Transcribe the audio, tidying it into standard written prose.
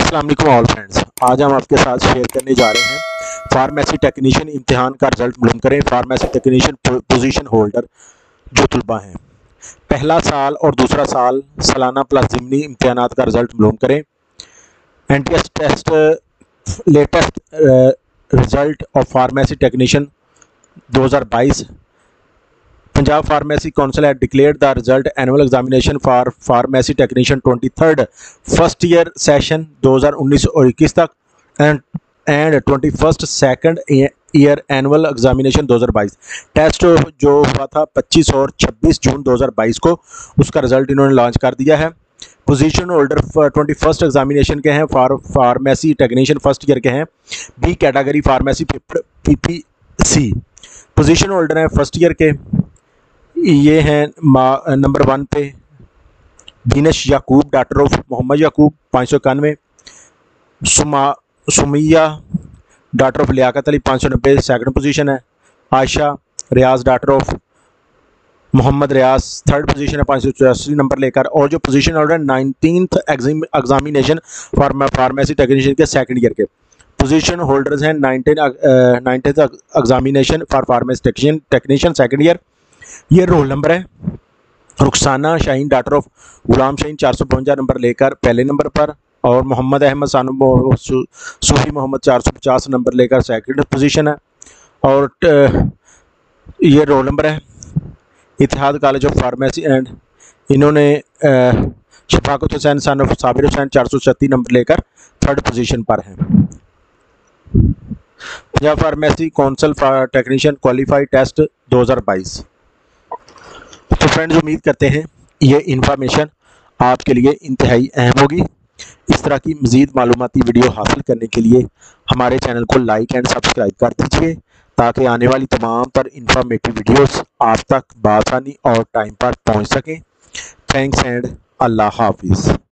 अस्सलाम वालेकुम all friends. आज हम आपके साथ शेयर करने जा रहे हैं फार्मेसी टेक्नीशियन इम्तिहान का रिजल्ट मालूम करें। फार्मेसी टेक्नीशियन पोजीशन होल्डर जो तलबा हैं, पहला साल और दूसरा साल सालाना प्लस ज़िमनी इम्तिहानात का रिजल्ट मालूम करें। NTS test latest result of pharmacy technician 2022। Punjab Pharmacy Council had declared the result annual examination for pharmacy technician 23rd first year session 2019-21 तक and 21st second year annual examination 2022। Test जो हुआ था 25 और 26 जून 2022 को, उसका result इन्होंने launch कर दिया है। पोजीशन होल्डर 21st एग्जामिनेशन के हैं, फार्मेसी टेक्नीशियन फर्स्ट ईयर के हैं, B category pharmacy PPC. Position holder हैं फर्स्ट ईयर के, ये हैं नंबर 1 पे Dinesh Yaqub daughter of Mohammad Yaqub 591, Sumaiya daughter of Liaquat Ali 590 second position है, Ayesha Riaz daughter of Mohammad Riaz third position है 584 नंबर लेकर। और जो position holder 19th examination pharmacy technician के सेकंड ईयर के पोजीशन होल्डर्स हैं 19th examination for pharmacy technician second year. ये रोल नंबर है Rukhsana Shaheen daughter of Ghulam Shaheen 452 number लेकर पहले नंबर पर, और मोहम्मद अहमद सानू सूफी मोहम्मद 450 नंबर लेकर सेकंड पोजीशन है। और ये रोल नंबर है Ittehad college of pharmacy and, इन्होंने Shafaqat Hussain son of Sabir Hussain 436 number लेकर थर्ड पोजीशन पर हैं। Punjab pharmacy council for technician qualified test 2022। तो फ्रेंड्स, उम्मीद करते हैं ये इन्फॉर्मेशन आपके लिए इंतहाई अहम होगी। इस तरह की मज़ीद मालूमाती वीडियो हासिल करने के लिए हमारे चैनल को लाइक एंड सब्सक्राइब कर दीजिए, ताकि आने वाली तमाम तर इंफॉर्मेटिव वीडियोस आप तक बआसानी और टाइम पर पहुंच सकें। थैंक्स एंड अल्लाह हाफिज़।